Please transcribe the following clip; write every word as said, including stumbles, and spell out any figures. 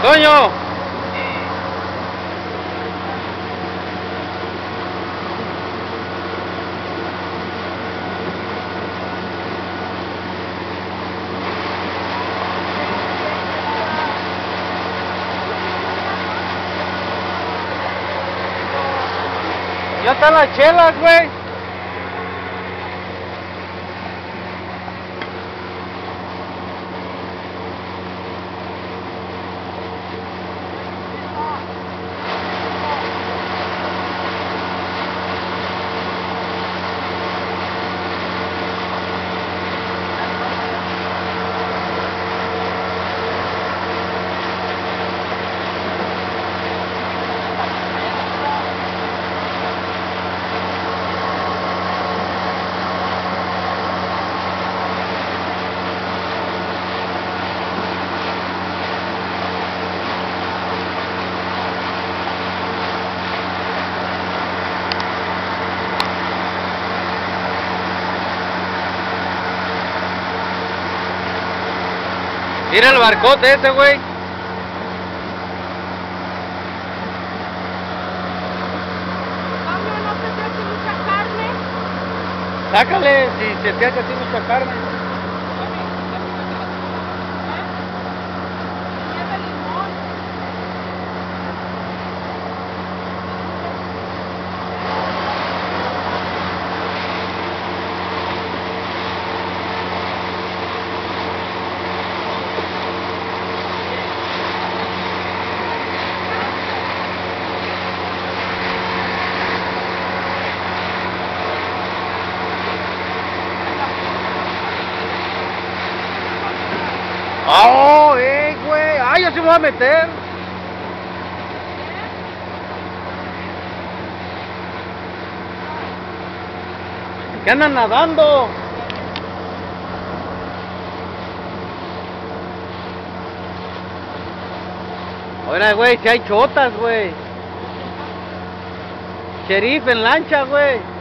Toño. Ya están las chelas, güey. Mira el barcote ese, güey. Pablo, ¿no te hace mucha carne? Sácale, si se te hace así mucha carne. Lleva limón. ¡Oh, eh, güey! ¡Ay, yo sí me voy a meter! ¿Qué andan nadando? Ahora, güey, si hay chotas, güey. Sheriff en lancha, güey.